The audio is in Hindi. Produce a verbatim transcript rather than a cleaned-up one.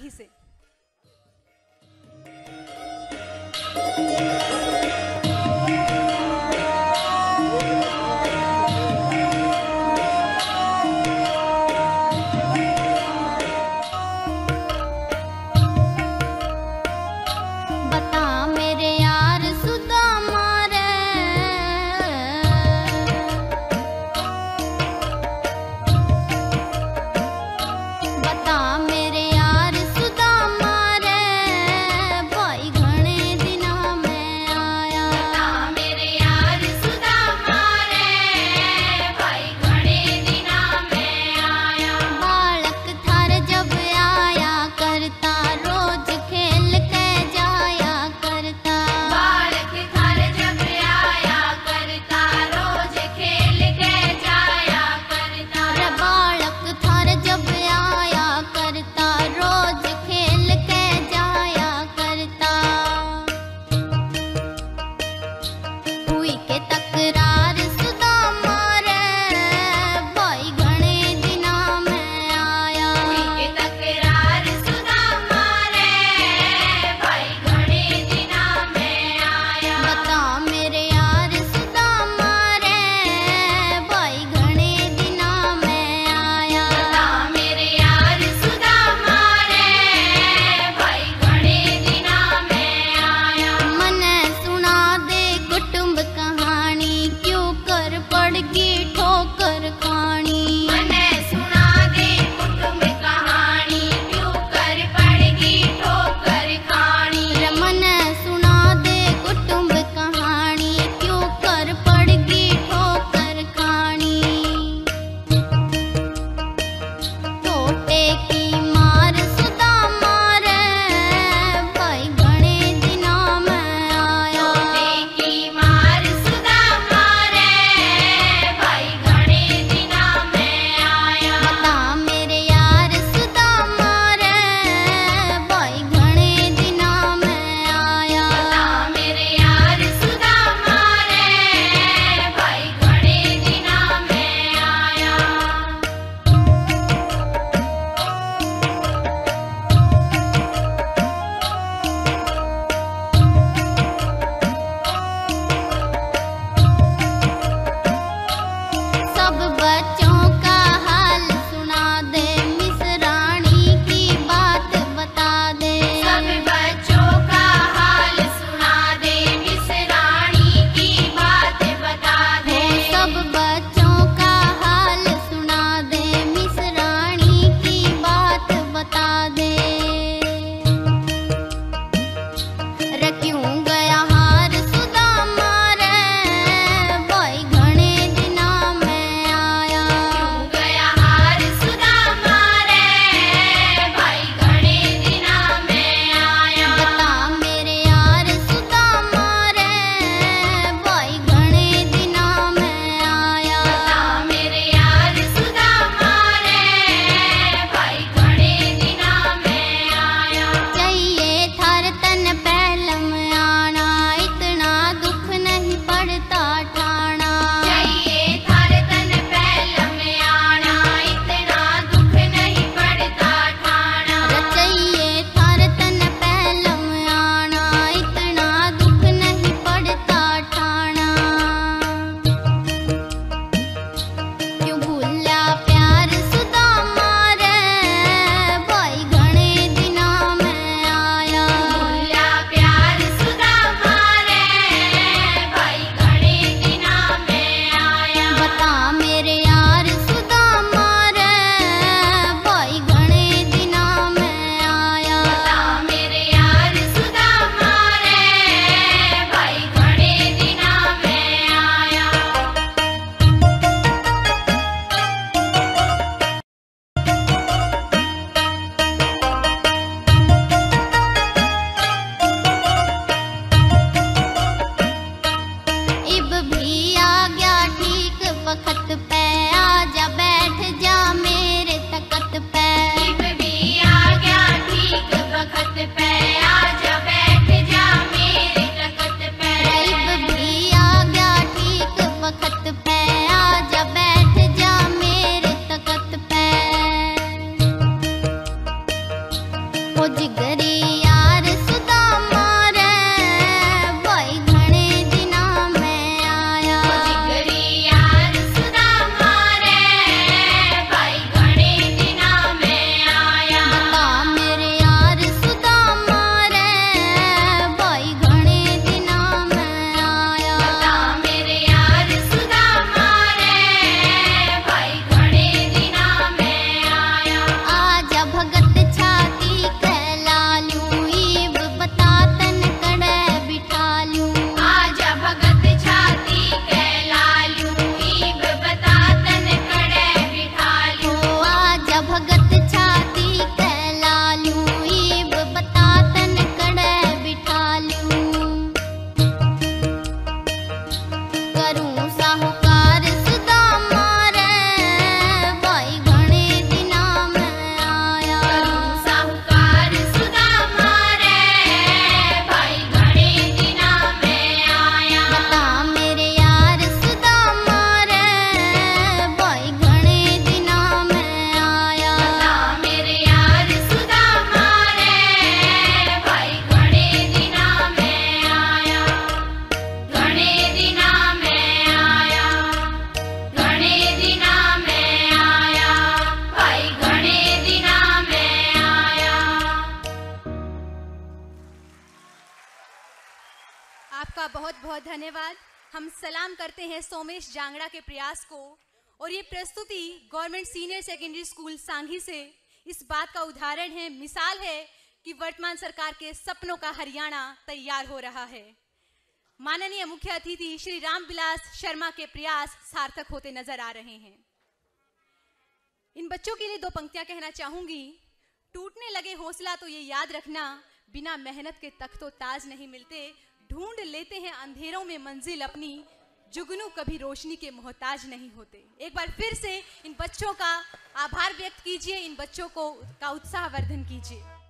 मीठी से। मेरे यार सुदामा रे भाई घणे दिना में आपका बहुत बहुत धन्यवाद। हम सलाम करते हैं सोमेश जांगड़ा के प्रयास को। और ये प्रस्तुति government senior secondary school Sanghi से इस बात का उदाहरण है, मिसाल है कि वर्तमान सरकार के सपनों का हरियाणा तैयार हो रहा है। माननीय मुख्य अतिथि श्री रामविलास शर्मा के प्रयास सार्थक होते नजर आ रहे हैं। इन बच्चों के लिए दो पंक्तियां कहना चाहूंगी। टूटने लगे हौसला तो ये याद रखना, बिना मेहनत के तख्तो ताज नहीं मिलते। ढूंढ लेते हैं अंधेरों में मंजिल अपनी, जुगनू कभी रोशनी के मोहताज नहीं होते। एक बार फिर से इन बच्चों का आभार व्यक्त कीजिए, इन बच्चों को का उत्साह वर्धन कीजिए।